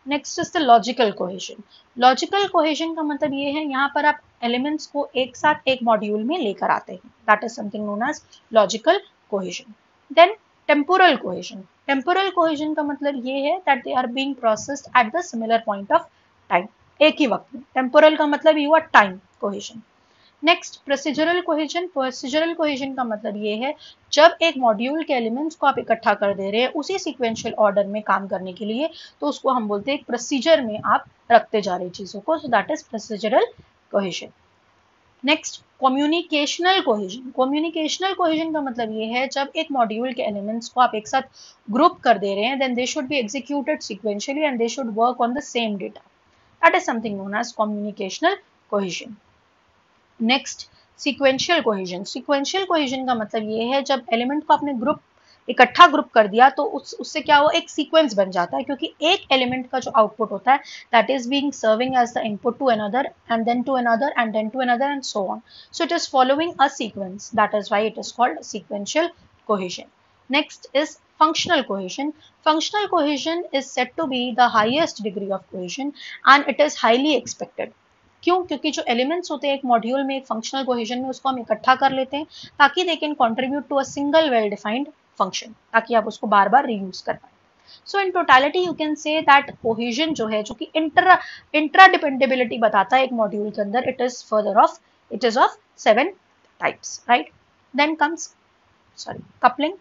Next is the logical cohesion. Logical cohesion का मतलब ये है यहाँ पर आप एलिमेंट्स को एक साथ एक मॉड्यूल में लेकर आते हैं, that is something known as logical cohesion. Then temporal cohesion. Temporal cohesion का मतलब ये है that they are being processed at the similar point of time, एक ही वक्त में। टेम्पोरल का मतलब ये हुआ time cohesion. Next procedural cohesion. Procedural cohesion का मतलब ये है जब एक मॉड्यूल के एलिमेंट्स को आप इकट्ठा कर दे रहे हैं उसी सीक्वेंशियल ऑर्डर में काम करने के लिए, तो उसको हम बोलते हैं एक प्रोसीजर में आप रखते जा रहे चीजों को, so that is procedural cohesion. Next communicational cohesion. Communicational cohesion का मतलब ये है जब एक मॉड्यूल के एलिमेंट्स को आप एक साथ ग्रुप कर दे रहे हैं, then they should be executed sequentially and they should work on the same data, that is something known as communicational cohesion. Next sequential cohesion. Sequential cohesion का मतलब ये है जब एलिमेंट को आपने इकट्ठा ग्रुप कर दिया तो उससे क्या हो, एक सीक्वेंस बन जाता है, क्योंकि एक एलिमेंट का जो आउटपुट होता है that is being serving as the input to another and then to another and then to another and so on, so it is following a sequence, that is why it is called sequential cohesion. Next is functional cohesion. Functional cohesion is said to be the highest degree of cohesion and it is highly expected. क्यों? क्योंकि जो एलिमेंट्स होते हैं एक मॉड्यूल में, एक फंक्शनल कोहेजन में, उसको हम इकट्ठा कर लेते हैं ताकि they can contribute to a single well defined function, ताकि आप उसको बार बार रीयूज कर पाए। So in totality you can say that cohesion जो है, जो कि इंट्रा डिपेंडेबिलिटी बताता है एक मॉड्यूल के अंदर, it is of 7 types, right. Then comes coupling.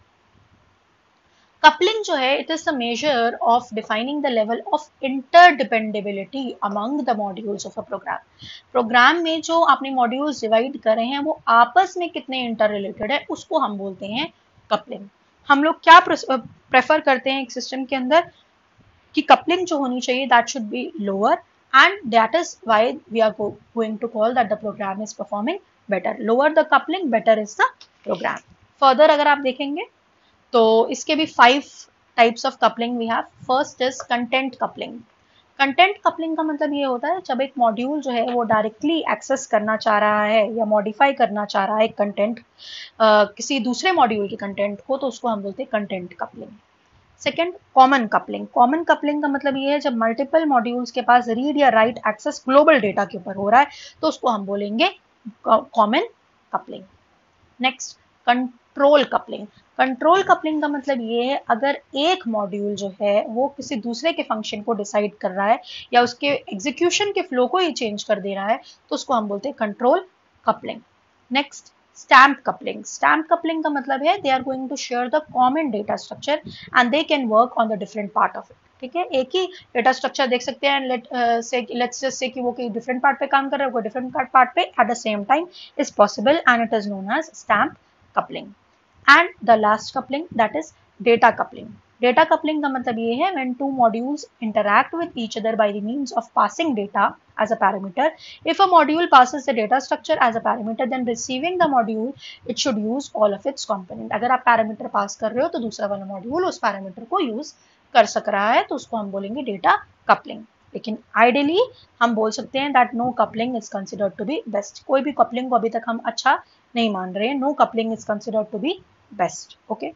Coupling जो है it is the measure of defining the level of interdependability among the modules of a program. Program में जो आपने मॉड्यूल्स डिवाइड कर रहे हैं वो आपस में कितने इंटर रिलेटेड है, उसको हम बोलते हैं कपलिंग। हम लोग क्या प्रेफर करते हैं एक सिस्टम के अंदर कि कपलिंग जो होनी चाहिए that should be lower, and that is why we are going to call that the program is performing better. Lower the coupling, better is the program. Further अगर आप देखेंगे तो इसके भी 5 types of coupling we have. First is content coupling. Content coupling का मतलब ये होता है जब एक मॉड्यूल जो है वो डायरेक्टली एक्सेस करना चाह रहा है या मॉडिफाई करना चाह रहा है कंटेंट, किसी दूसरे मॉड्यूल के कंटेंट को, तो उसको हम बोलते हैं content coupling. Second common coupling. Common coupling का मतलब ये है जब मल्टीपल मॉड्यूल्स के पास रीड या राइट एक्सेस ग्लोबल डेटा के ऊपर हो रहा है तो उसको हम बोलेंगे common coupling. Next control coupling. Control coupling का मतलब ये है अगर एक मॉड्यूल जो है वो किसी दूसरे के फंक्शन को डिसाइड कर रहा है या उसके एग्जीक्यूशन के फ्लो को ही चेंज कर दे रहा है तो उसको हम बोलते हैं control coupling. Next stamp coupling. Stamp coupling का मतलब है they are going to share the common data structure and they can work on the different part of it. ठीक है, एक ही डेटा स्ट्रक्चर देख सकते हैं, लेट्स जस्ट से कि वो कोई डिफरेंट पार्ट पे काम कर रहा है, वो डिफरेंट पार्ट पे at the same time is possible and it is known as stamp coupling. And the last coupling, that is data coupling. Data coupling का मतलब ये है when two modules interact with each other by the means of passing data as a parameter. If a module passes the data structure as a parameter, then receiving the module it should use all of its component. अगर आप parameter pass कर रहे हो तो दूसरा वाला module उस parameter को use कर सक रहा है तो उसको हम बोलेंगे data coupling. लेकिन आइडियली हम बोल सकते हैं that no coupling is considered to be best. कोई भी कपलिंग को अभी तक हम अच्छा नहीं मान रहे हैं, no coupling is considered to be best. Okay,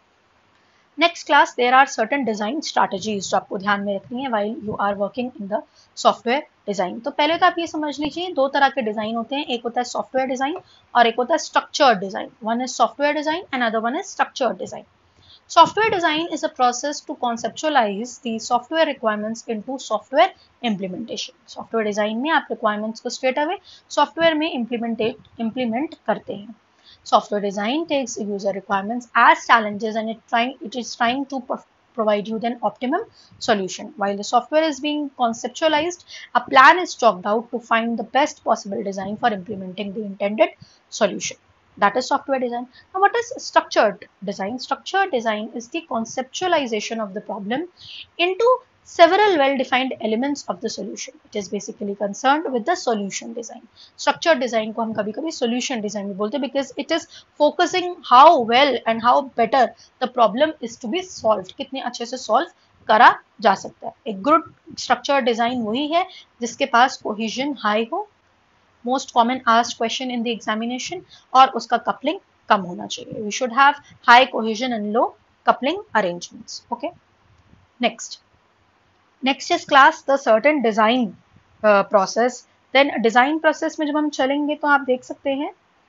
next class there are certain design strategies जो आपको ध्यान में रखनी है while you are working in the software design. तो पहले तो आप ये समझ लीजिए दो तरह के डिजाइन होते हैं, एक होता है सॉफ्टवेयर डिजाइन और एक होता है structured design. One is software design and other one is structured design. Software design is a process to conceptualize the software requirements into software implementation. Software design में आप requirements को straight away software में implement करते हैं। Software design takes user requirements as challenges and it is trying to provide you an optimum solution. While the software is being conceptualized, a plan is chalked out to find the best possible design for implementing the intended solution. That is software design. Now what is structured design? Structured design is the conceptualization of the problem into several well-defined elements of the solution. It is basically concerned with the solution design. Structured design को हम कभी-कभी solution design भी बोलते हैं because it is focusing how well and how better the problem is to be solved. कितने अच्छे से solve करा जा सकता है। एक good structured design वही है जिसके पास cohesion high हो, most common asked question in the examination, और उसका coupling कम होना चाहिए. We should have high cohesion and low coupling arrangements. Okay. Next, next is class the certain design process. Then design process में जब हम चलेंगे तो आप देख सकते हैं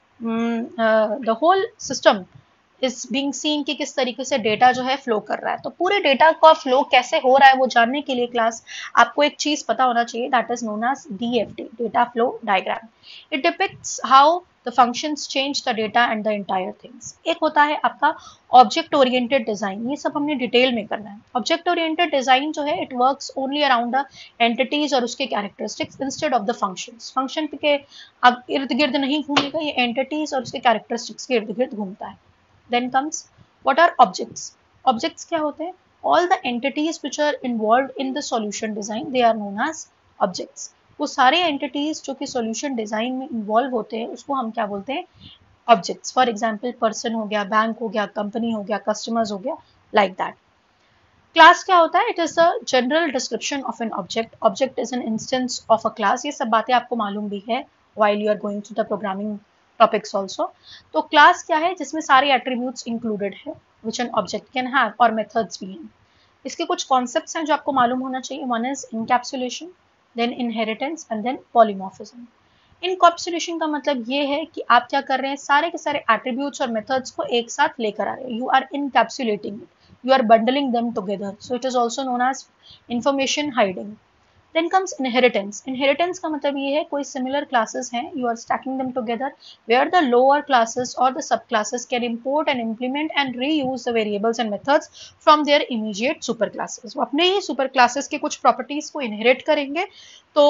the whole system is being seen कि किस तरीके से डेटा जो है फ्लो कर रहा है. तो पूरे डेटा का फ्लो कैसे हो रहा है वो जानने के लिए क्लास आपको एक चीज पता होना चाहिए, that is known as DFD, data flow diagram. It depicts how the functions change the data and the entire things. एक होता है आपका ऑब्जेक्ट ओरिएंटेड डिजाइन, ये सब हमने डिटेल में करना है. ऑब्जेक्ट ओरिएंटेड डिजाइन जो है it works only around the entities और उसके characteristics instead of the functions. Function के अब इर्द गिर्द नहीं घूमेगा, ये एंटिटीज और उसके कैरेक्टरिस्टिक्स के इर्द गिर्द घूमता है. Then comes what are objects? Objects क्या होते हैं? All the entities which are involved in the solution design, they are known as objects. वो सारे entities जो कि solution design में involve होते हैं उसको हम क्या बोलते हैं? Objects. For example, person हो गया, बैंक हो गया, company हो गया, customers हो गया, like that. क्लास क्या होता है? It is a general description of an object. Object is an instance of a class. ये सब बातें आपको मालूम भी है while you are going through the programming topics also. तो क्लास क्या है? जिसमें सारे एट्रीब्यूट्स इंक्लूडेड है which an object can have और मेथड्स भी हैं. इसके कुछ कॉन्सेप्ट्स हैं जो आपको मालूम होना चाहिए. One is encapsulation, then inheritance and then polymorphism. Encapsulation का मतलब ये है कि आप क्या कर रहे हैं, सारे के सारे एट्रीब्यूट्स और मेथड्स को एक साथ लेकर आ रहे हैं. You are encapsulating it, you are bundling them together, so it is also known as information hiding. Then comes inheritance. Inheritance का मतलब ये है कोई similar classes हैं, you are stacking them together where the lower classes or the subclasses can import and implement and reuse the variables and methods from their immediate superclasses. वो अपने ही superclasses के कुछ properties को inherit करेंगे. तो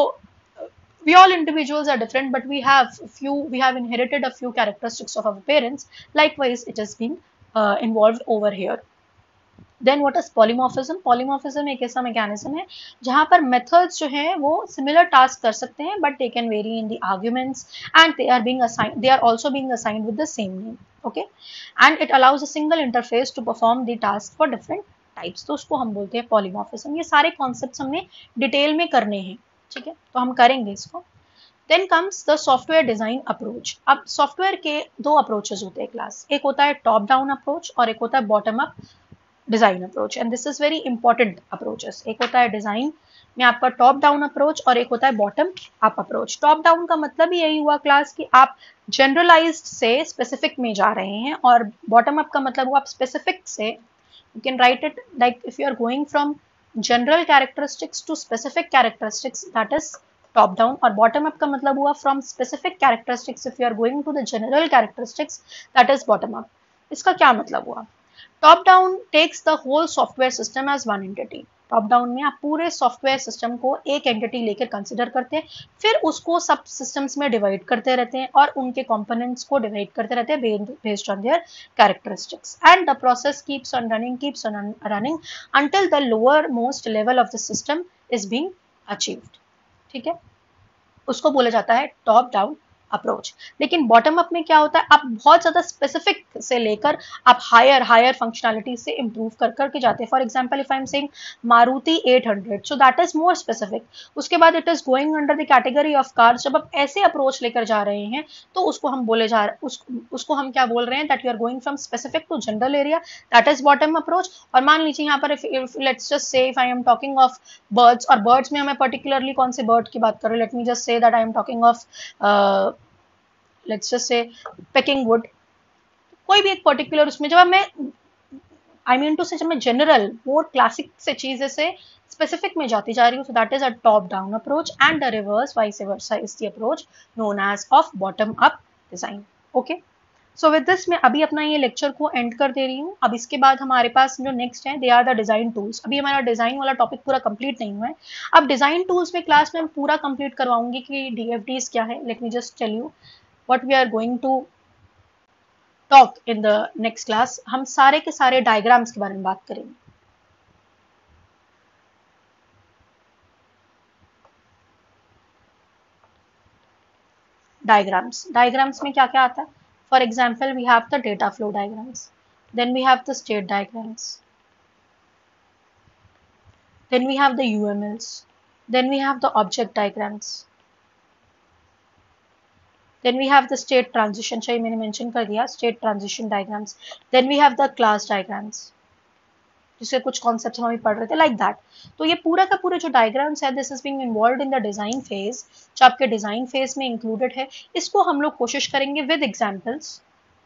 we all individuals are different, but we have inherited a few characteristics of our parents. Likewise, it has been involved over here. Then what is polymorphism? Polymorphism एक ऐसा मैकेनिज्म है जहां पर मेथड्स जो हैं वो सिमिलर टास्क कर सकते हैं but they can vary in the arguments and they are also being assigned with the same name. Okay, and it allows a single interface to perform the task for different types. तो उसको हम बोलते हैं पॉलीमॉर्फिज्म. ये सारे कॉन्सेप्ट्स हमने डिटेल में करने हैं, ठीक है, तो हम करेंगे इसको. Then comes the software design approach. अब सॉफ्टवेयर के दो अप्रोचेस होते हैं क्लास. एक होता है टॉप डाउन अप्रोच और एक होता है bottom up design approach. And this is very important approaches. एक होता है डिजाइन में आपका टॉप डाउन अप्रोच और एक होता है bottom up approach. Top down का मतलब ही यही हुआ क्लास कि आप जनरलाइज्ड से स्पेसिफिक में जा रहे हैं, और बॉटम अप का मतलब हुआ आप स्पेसिफिक से, you can write it like if you are going from general characteristics to specific characteristics, that is top down. और बॉटम अप का मतलब हुआ from specific characteristics if you are going to the general characteristics, that is bottom up. इसका क्या मतलब हुआ? Top down takes the whole software system as one entity. Top down में आप पूरे सॉफ्टवेयर सिस्टम को एक एंटिटी लेकर कंसिडर करते हैं, फिर उसको सब सिस्टम्स में डिवाइड करते रहते हैं और उनके कंपोनेंट्स को डिवाइड करते रहते हैं based on their characteristics. And the process keeps on running until the lower most level of the system is being achieved. ठीक है, उसको बोला जाता है टॉप डाउन अप्रोच. लेकिन बॉटम अप में क्या होता है, आप बहुत ज्यादा स्पेसिफिक से लेकर आप हायर फंक्शनैलिटी से इंप्रूव कर करके जाते हैं. For example if I am saying Maruti 800, so that is more specific. उसके बाद it is going under the category of cars. जब आप ऐसे अप्रोच लेकर जा रहे हैं तो उसको हम उसको हम क्या बोल रहे हैं, that you are going from specific to general area, that is bottom approach. और मान लीजिए यहाँ पर if let's just say if I am talking of birds, और बर्ड्स में हमें पर्टिकुलरली कौन से बर्ड की बात करें, let me just say that I am talking of let's just say pecking wood. कोई भी एक पर्टिकुलर उसमें जब मैं आई मीन टू से जब मैं जनरल मोर क्लासिक से चीजें से स्पेसिफिक में जाती जा रही हूँ, so that is a top down approach. And the reverse vice versa is the approach known as of bottom up design. Okay, so with this मैं अभी अपना ये लेक्चर को एंड कर दे रही हूँ. अब इसके बाद हमारे पास जो नेक्स्ट है, they are the design tools. अभी हमारा डिजाइन वाला टॉपिक पूरा कंप्लीट नहीं हुआ है. अब डिजाइन टूल्स में क्लास में हम पूरा कंप्लीट करवाऊंगी कि DFDs क्या है. Let me just tell you what we are going to talk in the next class. हम सारे के सारे डायग्राम्स के बारे में बात करेंगे. डायग्राम्स में क्या क्या आता है? For example we have the data flow diagrams, then we have the state diagrams, then we have the UMLs, then we have the object diagrams, then we have the state transition. चाहिए मैंने mention कर दिया state transition diagrams. Then we have the class diagrams. जिससे कुछ कॉन्सेप्ट हम अभी पढ़ रहे थे, लाइक दैट। तो ये पूरा का पूरा जो डायग्राम्स है, this is being involved in the design phase, जो आपके डिजाइन फेज में इंक्लूडेड है। इसको हम लोग कोशिश करेंगे विद एग्जाम्पल्स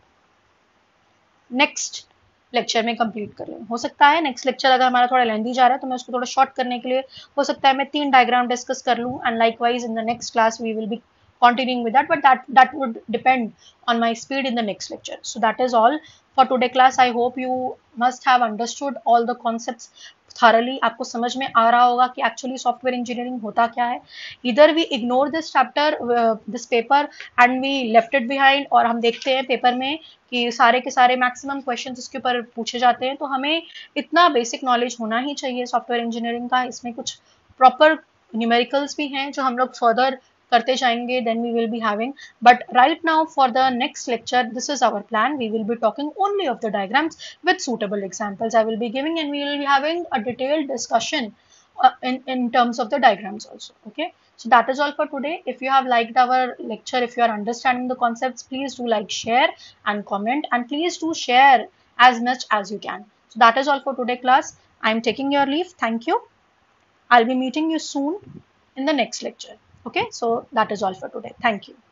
नेक्स्ट लेक्चर में कंप्लीट कर लें। हो सकता है नेक्स्ट लेक्चर अगर हमारा थोड़ा लेंदी जा रहा है तो मैं उसको थोड़ा शॉर्ट करने के लिए हो सकता है मैं 3 डायग्राम डिस्कस कर लूँ, and likewise in the next class we will be continuing with that, but that would depend on my speed in the next lecture. So that is all for today class. I hope you must have understood all the concepts thoroughly. आपको समझ में आ रहा होगा कि एक्चुअली सॉफ्टवेयर इंजीनियरिंग होता क्या है। इधर we ignore this chapter, this paper, and we left it behind, और हम देखते हैं पेपर में कि सारे के सारे मैक्सिमम क्वेश्चंस इसके ऊपर पूछे जाते हैं। तो हमें इतना बेसिक नॉलेज होना ही चाहिए सॉफ्टवेयर इंजीनियरिंग का। इसमें कुछ प्रॉपर न्यूमेरिकल्स भी हैं जो हम लोग फर्दर करते जाएंगे, then we will be having, but right now for the next lecture this is our plan, we will be talking only of the diagrams with suitable examples I will be giving, and we will be having a detailed discussion in terms of the diagrams also. Okay, so that is all for today. If you have liked our lecture, if you are understanding the concepts, please do like, share and comment, and please do share as much as you can. So that is all for today class. I am taking your leave. Thank you. I'll be meeting you soon in the next lecture. Okay, so that is all for today. Thank you.